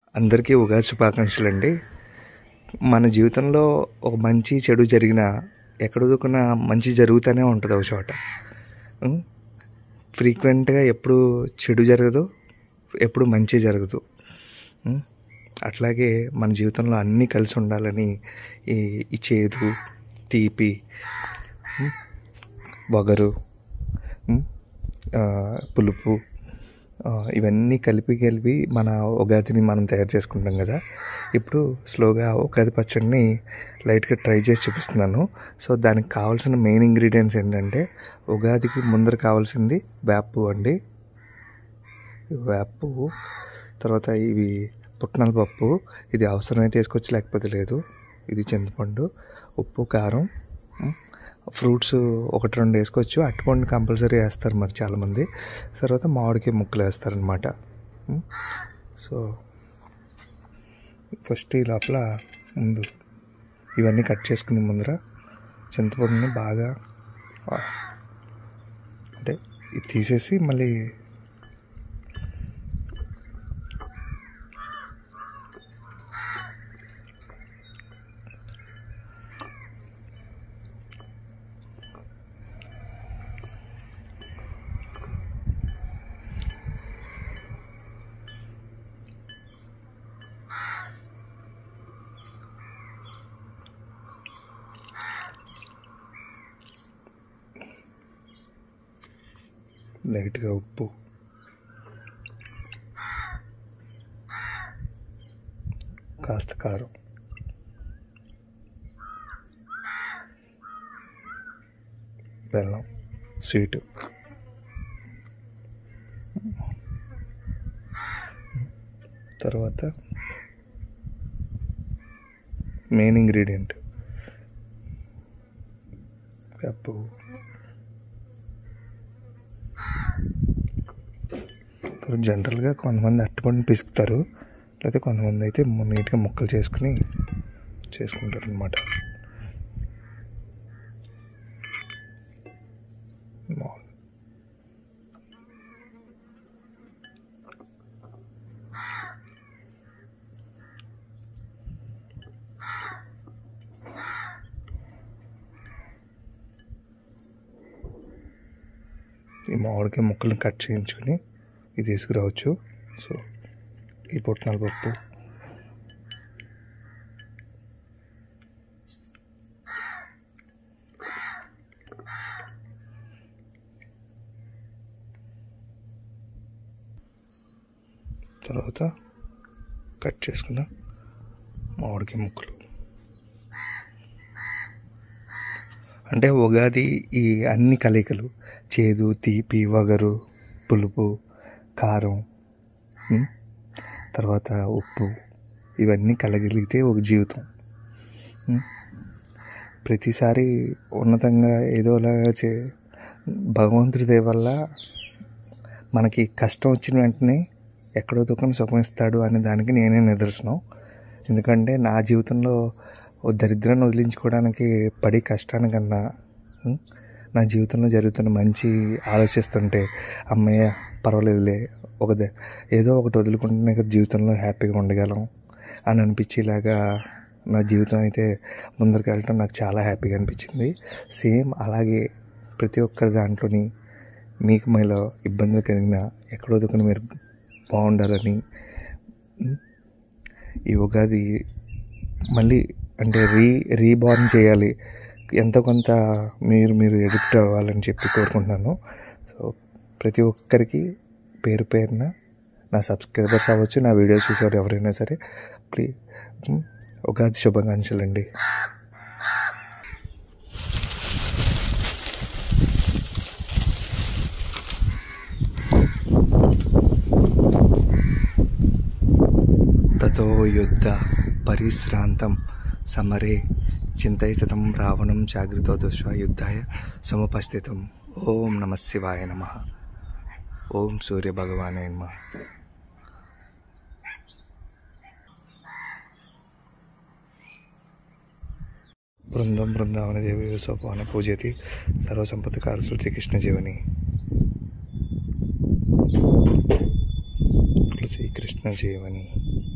అందరికీ ఉగాది శుభాకాంక్షలండి. మన జీవితంలో ఒక మంచి చెడు జరిగినా ఎక్కడ దూకున్నా మంచి జరుగుతూనే ఉంటుంది ఒక చోట. ఫ్రీక్వెంట్గా ఎప్పుడు చెడు జరగదు, ఎప్పుడు మంచి జరగదు. అట్లాగే మన జీవితంలో అన్నీ కలిసి ఉండాలని ఈ చేదు, తీపి, వగరు, పులుపు ఇవన్నీ కలిపి మన ఉగాదిని మనం తయారు చేసుకుంటాం కదా. ఇప్పుడు స్లోగా ఉగాది పచ్చడిని లైట్గా ట్రై చేసి చూపిస్తున్నాను. సో దానికి కావాల్సిన మెయిన్ ఇంగ్రీడియంట్స్ ఏంటంటే, ఉగాదికి ముందర కావాల్సింది వేపు అండి, వేపు. తర్వాత ఇవి పుట్నాల పప్పు, ఇది అవసరమైతే వేసుకోవచ్చు, లేకపోతే లేదు. ఇది చింతపండు, ఉప్పు, కారం, ఫ్రూట్స్ 1-2 వేసుకోవచ్చు. అరటిపండు కంపల్సరీ వేస్తారు మరి చాలామంది. తర్వాత మామిడికాయ ముక్కలు వేస్తారనమాట. సో ఫస్ట్ ఈ లోపల ముందు ఇవన్నీ కట్ చేసుకునే ముందర చింతపండుని బాగా అంటే ఇది తీసేసి మళ్ళీ లైట్గా ఉప్పు, కాస్త కారం, బెల్లం, స్వీటు, తర్వాత మెయిన్ ఇంగ్రీడియంట్ వేపు. జనరల్గా కొంతమంది అరటిపండు పిసుకుతారు, లేకపోతే కొంతమంది అయితే నీట్గా ముక్కలు చేసుకుంటారు అనమాట. ఈ మామిడికాయ ముక్కలను కట్ చేయించుకొని ఇది తీసుకురావచ్చు. సో ఈ పుట్నాల పప్పు, తర్వాత కట్ చేసుకున్న మామిడికాయ ముక్కలు. అంటే ఉగాది ఈ అన్ని కలయికలు, చేదు, తీపి, వగరు, పులుపు, కారం, తర్వాత ఉప్పు, ఇవన్నీ కలగలిగితే ఒక జీవితం. ప్రతిసారి ఉన్నతంగా ఏదోలాగా భగవంతుడి దయ వల్ల మనకి కష్టం వచ్చిన వెంటనే ఎక్కడో దుఃఖం సుఖం ఇస్తాడు అనే దానికి నేనే నిదర్శనం. ఎందుకంటే నా జీవితంలో దరిద్రాన్ని వదిలించుకోవడానికి పడి కష్టానికన్నా నా జీవితంలో జరుగుతున్న మంచి ఆలోచిస్తుంటే అమ్మయ్య పర్వాలేదులే, ఏదో ఒకటి వదులుకుంటేనే కదా జీవితంలో హ్యాపీగా ఉండగలం అని అనిపించేలాగా నా జీవితం అయితే ముందరికి వెళ్ళటం నాకు చాలా హ్యాపీగా అనిపించింది. సేమ్ అలాగే ప్రతి ఒక్కరి దాంట్లోని మీకు మీలో ఇబ్బందులు కలిగినా ఎక్కడో దుఃఖం మీరు బాగుండాలని, ఈ ఉగాది మళ్ళీ అంటే రీబార్న్ చేయాలి, ఎంతో కొంత మీరు ఎడిక్ట్ అవ్వాలని చెప్పి కోరుకుంటున్నాను. సో ప్రతి ఒక్కరికి పేరు పేరున నా సబ్స్క్రైబర్స్ అవ్వచ్చు, నా వీడియోస్ చూసేవారు ఎవరైనా సరే, ప్లీజ్ ఉగాది శుభాకాంక్షలు అండి. తతో యుద్ధ పరిశ్రాంతం సమరే చింతయితం రావణం జాగృతో దృష్ట్వా యుద్ధాయ సముపస్థితం. ఓం నమ శివాయ నమః. ఓం సూర్య భగవానే నమః. బృందం బృందావన దేవి సోపాన పూజతి సర్వసంపత్కార శ్రీకృష్ణ జీవని. శ్రీకృష్ణ జీవని.